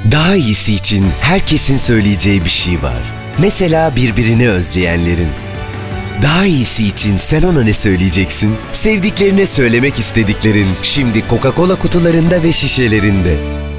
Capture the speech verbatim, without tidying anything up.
Daha iyisi için herkesin söyleyeceği bir şey var. Mesela birbirini özleyenlerin. Daha iyisi için sen ona ne söyleyeceksin? Sevdiklerine söylemek istediklerin şimdi Coca-Cola kutularında ve şişelerinde.